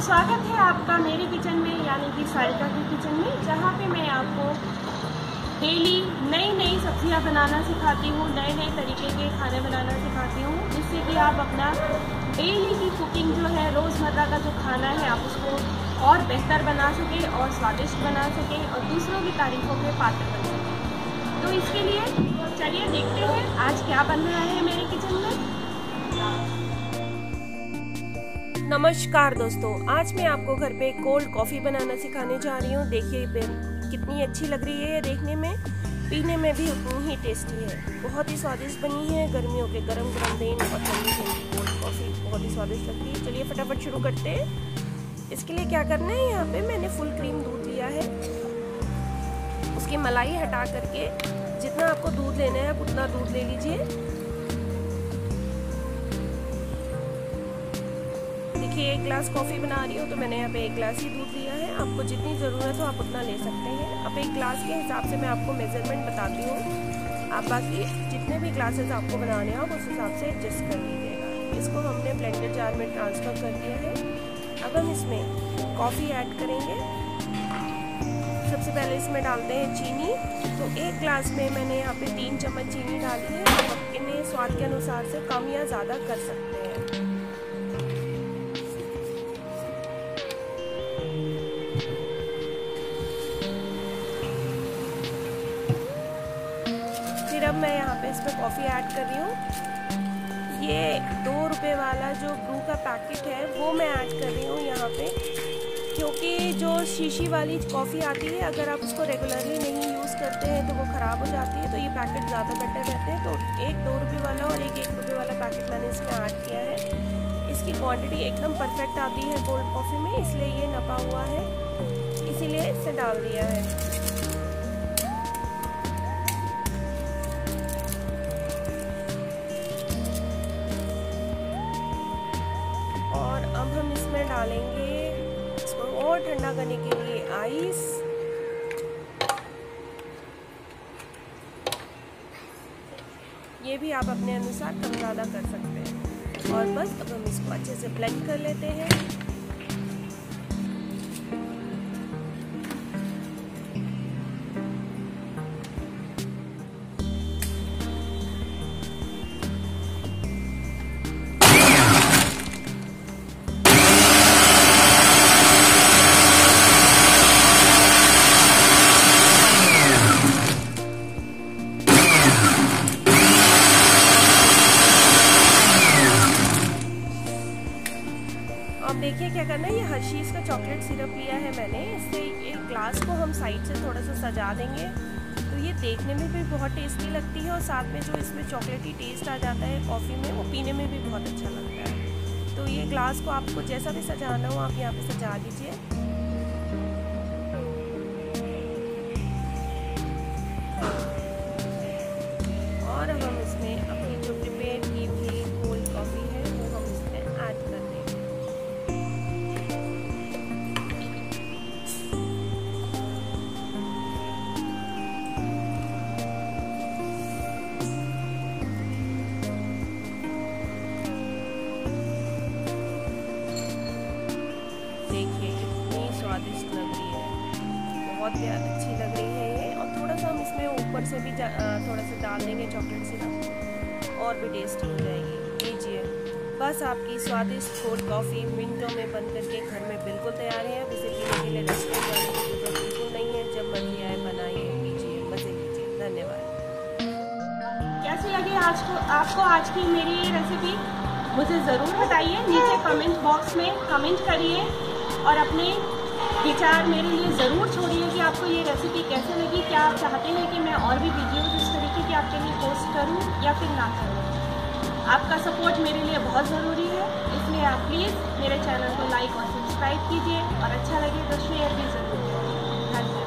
स्वागत है आपका मेरे किचन में, यानी कि सारिका के किचन में, जहाँ पे मैं आपको डेली नई नई सब्जियाँ बनाना सिखाती हूँ, नए नए तरीके के खाने बनाना सिखाती हूँ, जिससे कि आप अपना डेली की कुकिंग जो है, रोज़मर्रा का जो खाना है, आप उसको और बेहतर बना सकें और स्वादिष्ट बना सकें और दूसरों की तारीफ़ों के पात्र बन सकें। तो इसके लिए चलिए देखते हैं आज क्या बन रहा है मेरे किचन में। नमस्कार दोस्तों, आज मैं आपको घर पे कोल्ड कॉफ़ी बनाना सिखाने जा रही हूँ। देखिए कितनी अच्छी लग रही है ये देखने में, पीने में भी उतनी ही टेस्टी है। बहुत ही स्वादिष्ट बनी है। गर्मियों के गरम गरम दिन और ठंडी ठंडी कोल्ड कॉफ़ी बहुत ही स्वादिष्ट लगती है। चलिए फटाफट शुरू करते हैं। इसके लिए क्या करना है, यहाँ पे मैंने फुल क्रीम दूध लिया है। उसकी मलाई हटा करके जितना आपको दूध लेना है आप उतना दूध ले लीजिए। देखिए 1 गिलास कॉफ़ी बना रही हूँ तो मैंने यहाँ पे 1 गिलास ही दूध लिया है। आपको जितनी ज़रूरत हो आप उतना ले सकते हैं। अब 1 गिलास के हिसाब से मैं आपको मेजरमेंट बताती हूँ। आप बाकी जितने भी ग्लासेस आपको बनाने हो उस हिसाब से एडजस्ट कर लीजिएगा। इसको हमने ब्लेंडर जार में ट्रांसफ़र कर दिया है। अब हम इसमें कॉफ़ी ऐड करेंगे। सबसे पहले इसमें डालते हैं चीनी। तो 1 गिलास में मैंने यहाँ पे 3 चम्मच चीनी डाली है। आप इन्हें स्वाद के अनुसार से कम या ज़्यादा कर सकते हैं। फिर अब मैं यहाँ पे इसमें कॉफ़ी ऐड कर रही हूँ। ये 2 रुपये वाला जो ब्रू का पैकेट है वो मैं ऐड कर रही हूँ यहाँ पे, क्योंकि जो शीशी वाली कॉफ़ी आती है अगर आप उसको रेगुलरली नहीं यूज़ करते हैं तो वो ख़राब हो जाती है। तो ये पैकेट ज़्यादा बेटर रहते हैं। तो एक 2 रुपये वाला और एक 1 रुपये वाला पैकेट मैंने इसमें ऐड किया है। इसकी क्वांटिटी एकदम परफेक्ट आती है कोल्ड कॉफ़ी में, इसलिए ये नपा हुआ है, इसीलिए इसे डाल दिया है। और अब हम इसमें डालेंगे इसको और ठंडा करने के लिए आइस। ये भी आप अपने अनुसार कम ज़्यादा कर सकते हैं। और बस अब हम इसको अच्छे से ब्लेंड कर लेते हैं। अब देखिए क्या करना है, ये हर्शीज़ का चॉकलेट सिरप लिया है मैंने। इससे एक ग्लास को हम साइड से थोड़ा सा सजा देंगे तो ये देखने में भी बहुत टेस्टी लगती है और साथ में जो इसमें चॉकलेटी टेस्ट आ जाता है कॉफ़ी में, वो पीने में भी बहुत अच्छा लगता है। तो ये ग्लास को आपको जैसा भी सजाना हो आप यहाँ पे सजा लीजिए। और अब हम इसमें अपनी जो प्रिपेयर की हुई कोल्ड कॉफ़ी है वो हम इसमें ऐड कर देंगे। स्वादिष्ट लग रही है, बहुत अच्छी लग रही है ये। और थोड़ा सा हम इसमें ऊपर से भी थोड़ा सा डाल देंगे चॉकलेट सिरप, और भी टेस्टी हो जाएगी। लीजिए, बस आपकी स्वादिष्ट कोल्ड कॉफ़ी मिनटों में बन करके घर में बिल्कुल तैयार है। अब इसे पीने के लिए रेस्टोरेंट जाने की जरूरत बिल्कुल नहीं है। जब मर्जी आए बनाइए, पीजिए, मज़े लीजिए। धन्यवाद। कैसी लगी आपको आज की मेरी ये रेसिपी, मुझे ज़रूर बताइए। नीचे कमेंट बॉक्स में कमेंट करिए और अपने विचार मेरे लिए ज़रूर छोड़िए कि आपको ये रेसिपी कैसे लगी। क्या आप चाहते हैं कि मैं और भी वीडियोज़ इस तरीके की आपके लिए पोस्ट करूं या फिर ना करूं। आपका सपोर्ट मेरे लिए बहुत ज़रूरी है, इसलिए आप प्लीज़ मेरे चैनल को लाइक और सब्सक्राइब कीजिए और अच्छा लगे तो शेयर भी ज़रूर कीजिए। धन्यवाद।